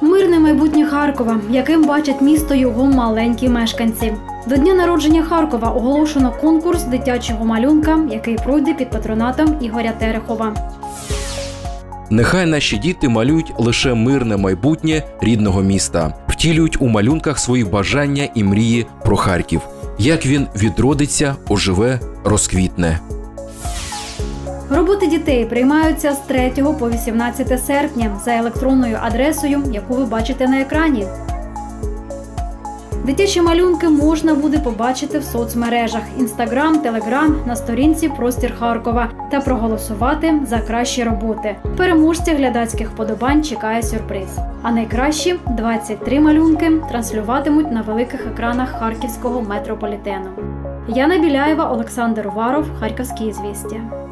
Мирне майбутнє Харкова, яким бачать місто його маленькі мешканці. До дня народження Харкова оголошено конкурс дитячого малюнка, який пройде під патронатом Ігоря Терехова. Нехай наші діти малюють лише мирне майбутнє рідного міста, втілюють у малюнках свої бажання і мрії про Харків. Як він відродиться, оживе, розквітне. Роботи дітей приймаються з 3 по 18 серпня за електронною адресою, яку ви бачите на екрані. Дитячі малюнки можна буде побачити в соцмережах Instagram, Telegram, на сторінці «Простір Харкова» та проголосувати за кращі роботи. Переможця глядацьких вподобань чекає сюрприз. А найкращі 23 малюнки транслюватимуть на великих екранах харківського метрополітену. Яна Біляєва, Олександр Уваров, Харківські звістя.